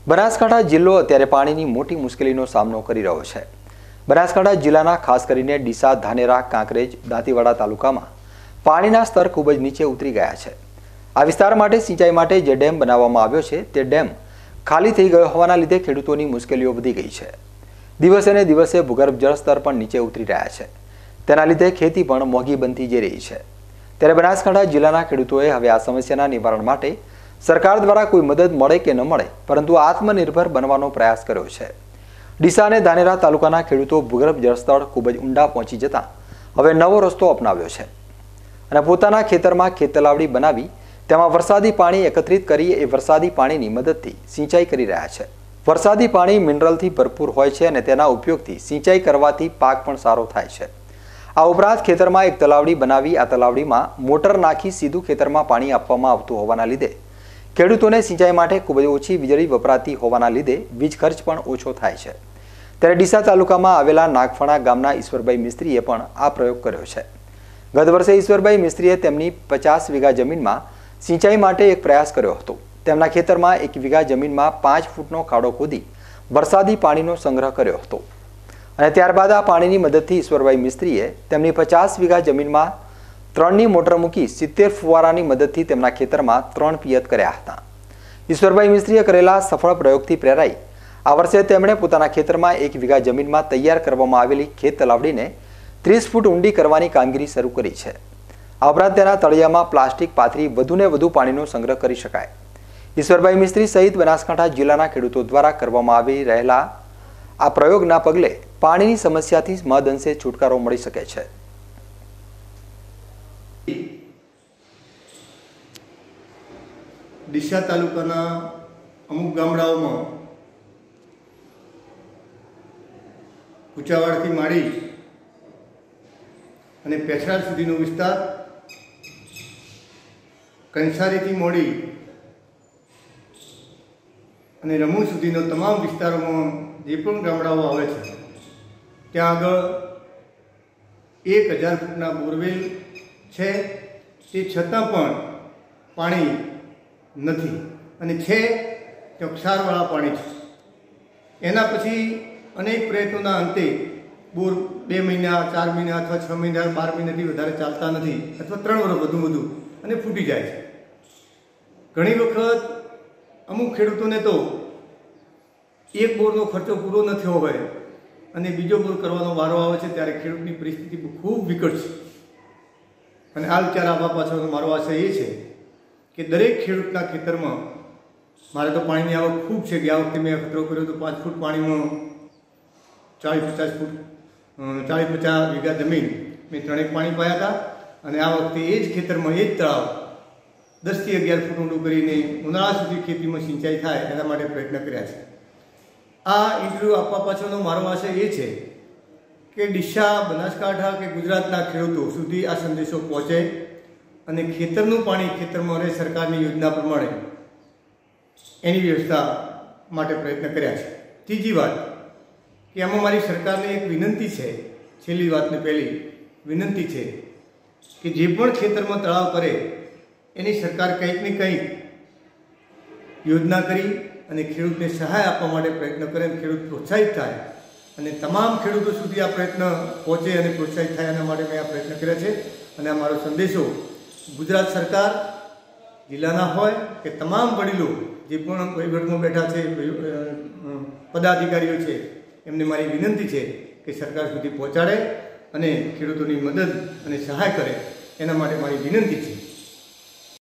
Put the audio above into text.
બનાસકાંઠા જિલ્લો અત્યારે પાણીની મોટી મુશ્કેલીનો સામનો કરી રહ્યો છે। બનાસકાંઠા જિલ્લાના ખાસ કરીને ડીસા, ધાનેરા, કાંકરેજ, દાંતીવાડા તાલુકામાં પાણીના સ્તર ખૂબ જ નીચે ઉતરી ગયા છે। આ વિસ્તાર માટે સિંચાઈ માટે જે ડેમ બનાવવામાં આવ્યો છે તે ડેમ ખાલી થઈ ગયો હોવાના લીધે ખેડૂતોની મુશ્કેલીઓ વધી ગઈ છે। દિવસે ને દિવસે ભૂગર્ભ જળસ્તર પણ નીચે ઉતરી રહ્યા છે। તેના લીધે ખેતી પણ મોંઘી બનતી જઈ રહી છે। ત્યારે બનાસકાંઠા જિલ્લાના ખેડૂતોએ હવે આ સમસ્યાના નિવારણ માટે સરકાર દ્વારા કોઈ મદદ મળે કે ન મળે પરંતુ આત્મનિર્ભર બનવાનો પ્રયાસ કર્યો છે। ડીસા અને ધાનેરા તાલુકાના ખેડૂતો ભૂગર્ભ જળસ્તર ખૂબ જ ઊંડા પહોંચી જતા હવે નવો રસ્તો અપનાવ્યો છે અને પોતાના ખેતરમાં ખેત તલાવડી બનાવી તેમાં વરસાદી પાણી એકત્રિત કરી એ વરસાદી પાણીની મદદથી સિંચાઈ કરી રહ્યા છે। વરસાદી પાણી મિનરલથી ભરપૂર હોય છે અને તેના ઉપયોગથી સિંચાઈ કરવાથી પાક પણ સારો થાય છે। આ ઉપરાંત ખેતરમાં એક તલાવડી બનાવી આ તલાવડીમાં મોટર નાખી સીધું ખેતરમાં પાણી આપવામાં આવતું હોવાના લીધે ખેડૂતોને સિંચાઈ માટે ખૂબ જ ઓછી વીજળી વપરાતી હોવાના લીધે વીજ ખર્ચ પણ ઓછો થાય છે। ત્યારે ડીસા તાલુકામાં આવેલા નાગફણા ગામના ઈશ્વરભાઈ મિસ્ત્રીએ પણ આ પ્રયોગ કર્યો છે। ગત વર્ષે ઈશ્વરભાઈ મિસ્ત્રીએ તેમની 50 વીઘા જમીનમાં સિંચાઈ માટે એક પ્રયાસ કર્યો હતો। તેમના ખેતરમાં 1 વીઘા જમીનમાં 5 ફૂટનો ખાડો ખોદી વરસાદી પાણીનો સંગ્રહ કર્યો હતો અને ત્યારબાદ આ પાણીની મદદથી ઈશ્વરભાઈ મિસ્ત્રીએ તેમની 50 વીઘા જમીનમાં 3ની મોટર મૂકી 70 ફુવારાની મદદથી તેમના ખેતરમાં 3 પિયત કર્યા હતા। ઈશ્વરભાઈ મિસ્ત્રીએ કરેલા સફળ પ્રયોગથી પ્રેરાઈ આ વર્ષે તેમણે પોતાના ખેતરમાં 1 વીઘા જમીનમાં તૈયાર કરવામાં આવેલી ખેત તલાવડીને 30 ફૂટ ઊંડી કરવાની કામગીરી શરૂ કરી છે। આ ઉપરાંત તેના તળિયામાં પ્લાસ્ટિક પાથરી વધુને વધુ પાણીનો સંગ્રહ કરી શકાય। ઈશ્વરભાઈ મિસ્ત્રી સહિત બનાસકાંઠા જિલ્લાના ખેડૂતો દ્વારા કરવામાં આવી રહેલા આ પ્રયોગના પગલે પાણીની સમસ્યાથી મહદઅંશે છુટકારો મળી શકે છે। ડીસા તાલુકાના અમુક ગામડાઓમાં કુચાવાડથી માંડી અને પેછરાડ સુધીનો વિસ્તાર, કંસારીથી મોડી અને રમૂ સુધીનો તમામ વિસ્તારોમાં જે પણ ગામડાઓ આવે છે ત્યાં આગળ 1000 ફૂટના બોરવેલ છે। તે છતાં પણ પાણી નથી અને છે તે ક્ષારવાળા પાણી છે। એના પછી અનેક પ્રયત્નોના અંતે બોર 2 મહિના, 4 મહિના અથવા 6 મહિના, 12 મહિનાથી વધારે ચાલતા નથી અથવા 3 વર્ષ વધુ અને ફૂટી જાય છે। ઘણી વખત અમુક ખેડૂતોને તો એક બોરનો ખર્ચો પૂરો ન થયો હોય અને બીજો બોર કરવાનો વારો આવે છે ત્યારે ખેડૂતની પરિસ્થિતિ ખૂબ વિકટ છે અને આ વિચાર આવવા પાછળનો મારો આશય એ છે કે દરેક ખેડૂતના ખેતરમાં મારે તો પાણીની આવક ખૂબ છે। ગયા વખતે મેં ખતરો કર્યો તો 5 ફૂટ પાણીમાં 40-50 વીઘા જમીન મેં 3 પાણી પાયા હતા અને આ વખતે એ જ ખેતરમાં એ જ તળાવ 10 થી 11 ફૂટ ઊંડું કરીને ઉનાળા સુધી ખેતીમાં સિંચાઈ થાય એના માટે પ્રયત્ન કર્યા છે। આ ઇન્ટરવ્યૂ આપવા પાછળનો મારો આશય એ છે કે ડીસા, બનાસકાંઠા કે ગુજરાતના ખેડૂતો સુધી આ સંદેશો પહોંચે અને ખેતરનું પાણી ખેતરમાં રહે સરકારની યોજના પ્રમાણે એની વ્યવસ્થા માટે પ્રયત્ન કર્યા છે। ત્રીજી વાત કે આમાં મારી સરકારને એક વિનંતી છે, છેલ્લી વાતની પહેલી વિનંતી છે કે જે પણ ખેતરમાં તળાવ કરે એની સરકાર કંઈક ને કંઈક યોજના કરી અને ખેડૂતને સહાય આપવા માટે પ્રયત્ન કરે અને ખેડૂત પ્રોત્સાહિત થાય અને તમામ ખેડૂતો સુધી આ પ્રયત્ન પહોંચે અને પ્રોત્સાહિત થાય એના માટે મેં આ પ્રયત્ન કર્યા છે। અને આ મારો સંદેશો ગુજરાત સરકાર, જિલ્લાના હોય કે તમામ વડીલો જે પણ વહીવટમાં બેઠા છે, પદાધિકારીઓ છે, એમને મારી વિનંતી છે કે સરકાર સુધી પહોંચાડે અને ખેડૂતોની મદદ અને સહાય કરે એના માટે મારી વિનંતી છે।